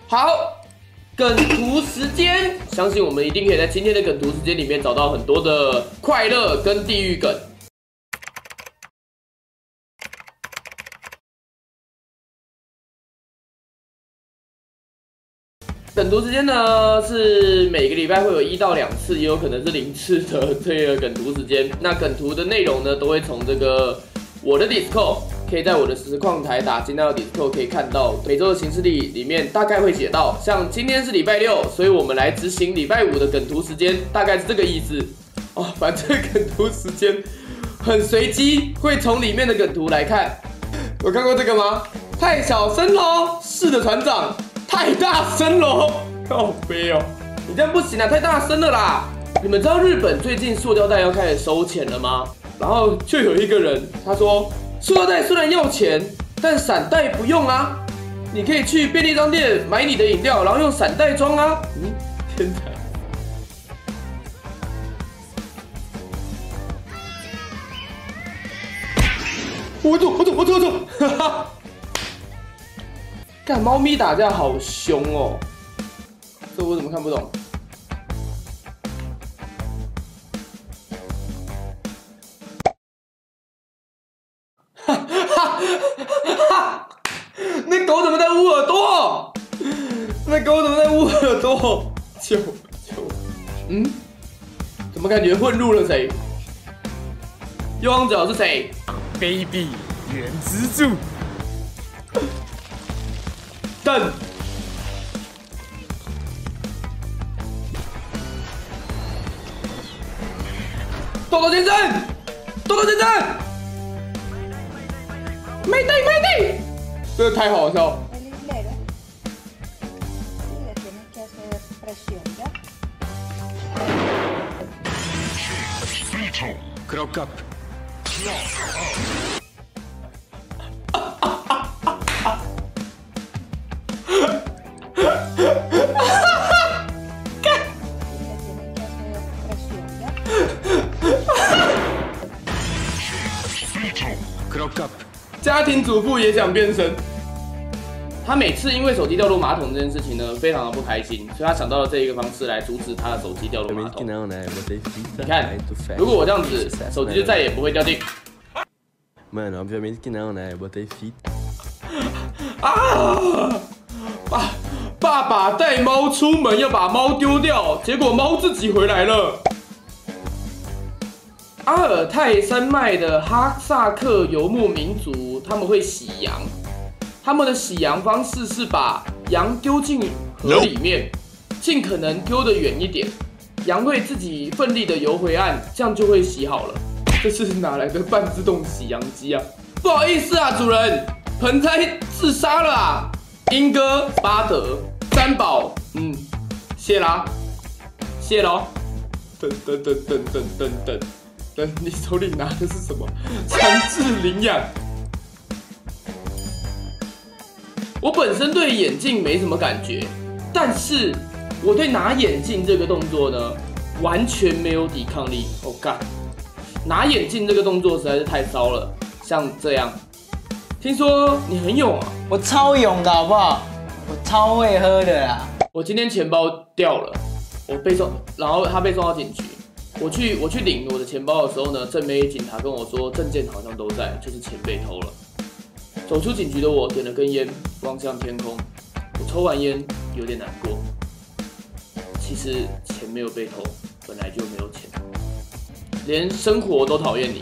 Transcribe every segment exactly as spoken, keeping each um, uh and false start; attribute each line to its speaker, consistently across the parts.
Speaker 1: 好，梗图时间，相信我们一定可以在今天的梗图时间里面找到很多的快乐跟地狱梗。梗图时间呢是每个礼拜会有一到两次，也有可能是零次的这个梗图时间。那梗图的内容呢，都会从这个我的 Discord， 可以在我的实况台打进到 Discord 可以看到每周的行事历里面大概会写到，像今天是礼拜六，所以我们来执行礼拜五的梗图时间，大概是这个意思哦。反正梗图时间很随机，会从里面的梗图来看。有看过这个吗？太小声喽！是的，船长。太大声喽！靠背哦，你这样不行啊，太大声了啦！你们知道日本最近塑料袋要开始收钱了吗？然后就有一个人他说，塑料袋虽然要钱，但伞袋不用啊！你可以去便利商店买你的饮料，然后用伞袋装啊！嗯，天才。我走，我走，我走，我走！哈哈。看猫咪打架好凶哦，这我怎么看不懂？哈哈哈！那狗怎么在捂耳朵？那狗怎么在捂耳朵？救救！嗯？怎么感觉混入了谁？右方角是谁
Speaker 2: ？Baby 原之助。
Speaker 1: 等，豆豆先生，豆豆先生，没对没对，这个太好笑。
Speaker 2: Crock up。
Speaker 1: 家庭主妇也想变身。他每次因为手机掉入马桶这件事情呢，非常的不开心，所以他想到了这一个方式来阻止他的手机掉入马桶。你看，如果我这样子，手机就再也不会掉进。
Speaker 3: Mano, obviamente que não, né? Eu botei fita.
Speaker 1: 啊！爸，爸爸带猫出门要把猫丢掉，结果猫自己回来了。阿尔泰山脉的哈萨克游牧民族，他们会洗羊。他们的洗羊方式是把羊丢进河里面，尽可能丢得远一点，羊会自己奋力的游回岸，这样就会洗好了。这是哪来的半自动洗羊机啊？不好意思啊，主人，盆栽自杀了啊！英哥、巴德、三宝，嗯，谢啦，谢喽。等等等等等等等。等，你手里拿的是什么？强制领养。我本身对眼镜没什么感觉，但是我对拿眼镜这个动作呢，完全没有抵抗力。我干，拿眼镜这个动作实在是太骚了。像这样，听说你很勇啊？
Speaker 4: 我超勇的好不好？我超会喝的啦。
Speaker 1: 我今天钱包掉了，我被送，然后他被送到警局。我去我去领我的钱包的时候呢，正妹警察跟我说证件好像都在，就是钱被偷了。走出警局的我点了根烟，望向天空。我抽完烟有点难过。其实钱没有被偷，本来就没有钱，连生活都讨厌你。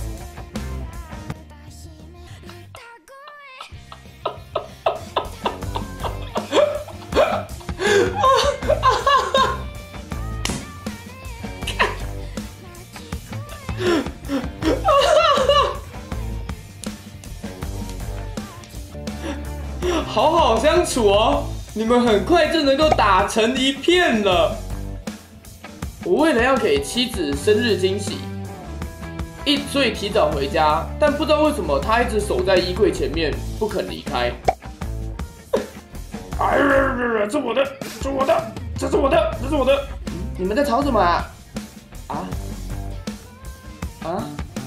Speaker 1: 好好相处哦，你们很快就能够打成一片了。我为了要给妻子生日惊喜，一所以提早回家，但不知道为什么他一直守在衣柜前面不肯离开。哎，这是我的，这是我的，这是我的，这是我的。你们在吵什么啊？啊？啊？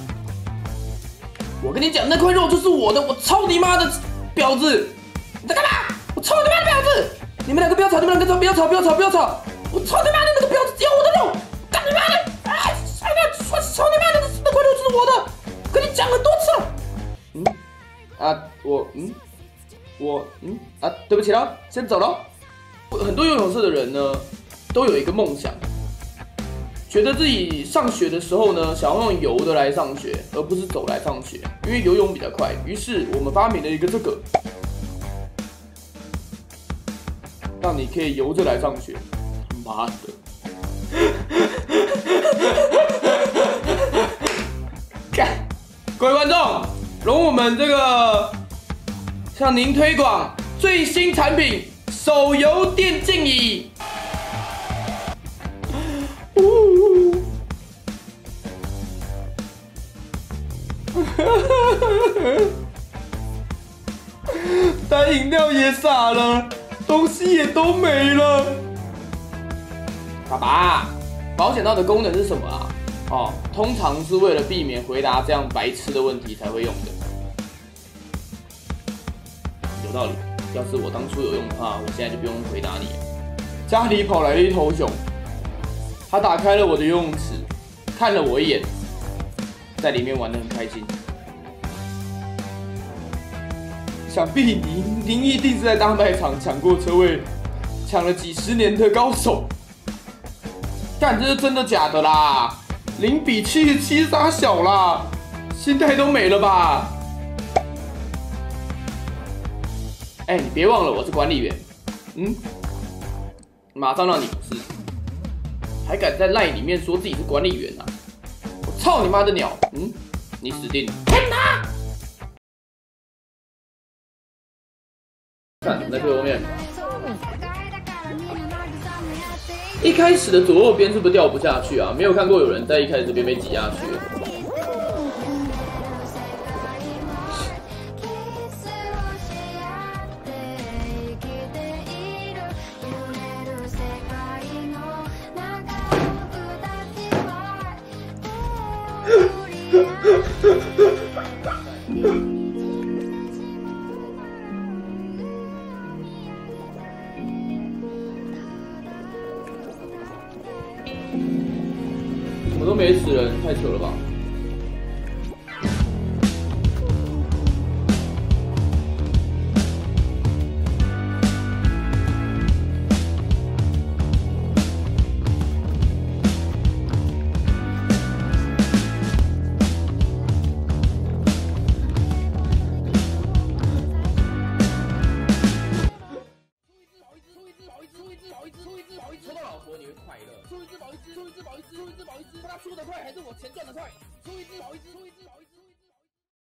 Speaker 1: 我跟你讲，那块肉就是我的，我操你妈的婊子！你在干嘛？我操你妈的婊子！ 你们两个不要吵，你们两个不要吵，不要吵，不要吵！我操你妈的，那个婊子咬我的肉！干你妈的！哎，哎呀，我操你妈的，那块肉就是我的！跟你讲很多次了。嗯，啊，我嗯，我嗯啊，对不起了，先走了。很多游泳社的人呢，都有一个梦想，觉得自己上学的时候呢，想要用游的来上学，而不是走来上学，因为游泳比较快。于是我们发明了一个这个。让你可以游着来上学，妈的！干！各位观众，容我们这个向您推广最新产品——手游电竞椅。单饮料也洒了。东西也都没了。爸爸，保险套的功能是什么啊？哦，通常是为了避免回答这样白痴的问题才会用的。有道理，要是我当初有用的话，我现在就不用回答你了。家里跑来了一头熊，他打开了我的游泳池，看了我一眼，在里面玩得很开心。想必您您一定是在大卖场抢过车位，抢了几十年的高手。干，这是真的假的啦？零比七十七杀小啦，心态都没了吧？哎、欸，你别忘了我是管理员，嗯，马上让你不是，还敢在 LINE 里面说自己是管理员啊？我操你妈的鸟！嗯，你死定了！喷他！看，在最后面。一开始的左右边是不是掉不下去啊？没有看过有人在一开始这边被挤下去。怎么都没死人，太扯了吧！抽到老婆你会快乐，出一只跑一只，出一只跑一只，出一只跑一只，他出得快还是我钱赚得快？出一只跑一只，出一只跑一只。